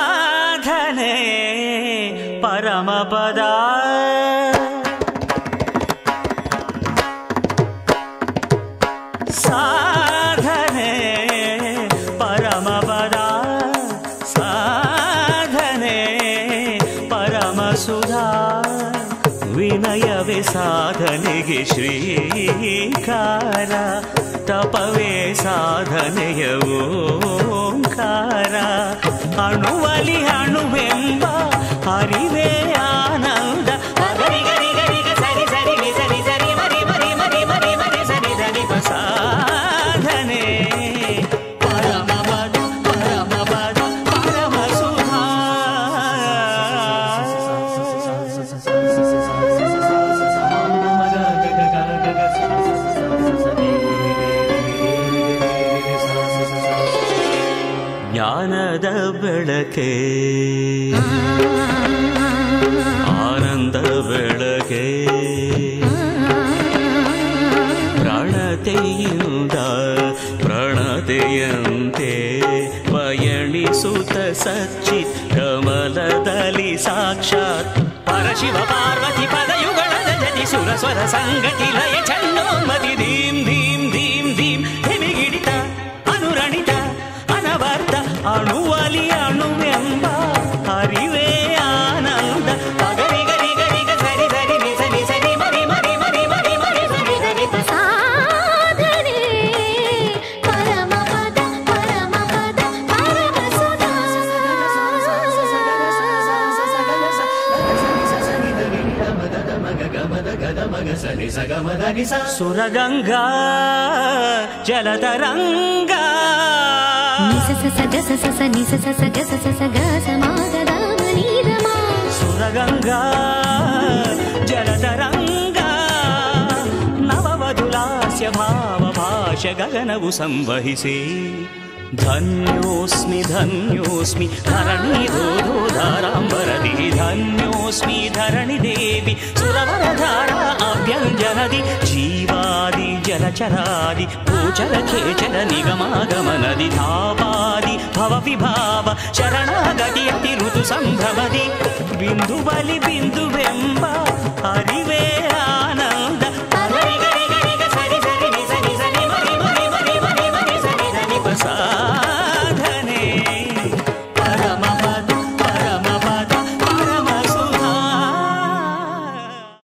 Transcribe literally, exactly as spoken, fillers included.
ಸಾಧನೆ ಪರಮಪದ ಸಾಧನೆ ಪರಮಪದ ಸಾಧನೆ ಪರಮಸುಧಾ ವಿನಯವೇ ಸಾಧನೆಗೆ ಶ್ರೀಕಾರ ತಪವೇ ಸಾಧನೆಯ ಓಂಕಾರ ಅಣುವಲಿ ಅಣುವೆಂಬ ಹರಿವೇ ಆನಂದ ಗರಿ ಗರಿ ಗರಿ ಸರಿ ಸರಿ ಸರಿ ಸರಿ ಮರಿ ಮರಿ ಮರಿ ಮರಿ ಮರಿ ಸರಿ ಸರಿ ಸಾಧನೆ ಪರಮಪದ ಪರಮಪದ ಪರಮಸುಧಾ ಜ್ಞಾನದ ಬೆಳಕೆ ಆನಂದ ಬೆಳಕೆ ಪ್ರಣತೆಯಿಂದ ಪ್ರಣತೆಯಂತೆ ಪಯಣಿಸುತ್ತ ಸಚ್ಚಿತ್ ಕಮಲದಲ್ಲಿ ಸಾಕ್ಷಾತ್ ಪರಶಿವ ಪಾರ್ವತಿ ಪದಯುಗಳದ ಜತಿ ಸುರ ಸ್ವರ ಸಂಗತಿ ಲಯ ಚನ್ನೋನ್ಮತಿ ಧೀಂ ಧೀಂ ಧೀಂ ಧೀಂ ಹಿಮಿಗಿಡಿತ ಅನುರಣಿತ ಅನವರ್ತ ಅಣುವಲಿ ಅಣುವೆಂಬ ಹರಿವೇ ಆನಂದ ಗರಿ ಗರಿ ಗರಿ ಸರಿ ಸರಿ ಸರಿ ಸರಿ ಮರಿ ಮರಿ ಮರಿ ಮರಿ ಮರಿ ಸರಿ ಸರಿ ಸಾಧನೆ ಪರಮಪದ ಪರಮಪದ ಪರಮಸುಧಾ ಸುರಗಂಗಾ ಜಲತರಂಗ ನಿಸ ಸ ಗ ಸ ಸ ಸ ನಿಸ ಸ ಸ ಗ ಸ ಸ ಸ ಗ ಸ ಮ ಗ ದ ಮ ನಿ ದ ಮ ಸುರಗಂಗಾ ಜಲತರಂಗ ನವವಧುಲಾಸ್ಯ ಭಾವ ಭಾಷ ಗಗನವು ಸಂವಹಿಸಿ ಧನ್ಯೋಸ್ಮಿ ಧನ್ಯೋಸ್ಮಿ ಧರಣಿ ಧೋಧಾರಾಂಬರದಿ ಧನ್ಯೋಸ್ಮಿ ಧರಣಿ ದೇವಿ ಸುರವರಧಾರ ಅಭ್ಯಂಜನದಿ ಜೀವಾದಿ ಜಲಚರಾದಿ ಭೂಚರ ಖೇಚರ ನಿಗಮಾಗಮನದಿ ಧಾವಾದಿ ಭವ ವಿಭಾವ ಶರಣಾಗತಿ ಅತಿ ಋತು ಸಂಭ್ರಮದಿ ಬಿಂದು ಬಲಿ ಬಿಂದುವೆಂಬ